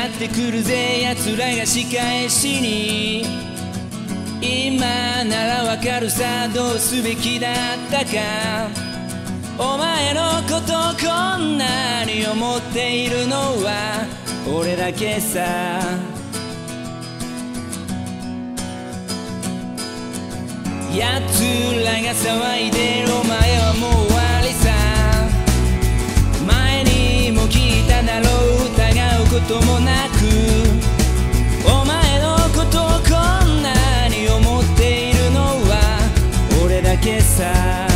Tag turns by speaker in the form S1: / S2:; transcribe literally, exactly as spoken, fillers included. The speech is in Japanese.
S1: やってくるぜ奴らが仕返しに。今ならわかるさどうすべきだったか。お前のことこんなに思っているのは俺だけさ。奴らが騒いでるお前はもう終わりさ。前にも聞いただろう疑うこともなく。お前のことをこんなに思っているのは俺だけさ。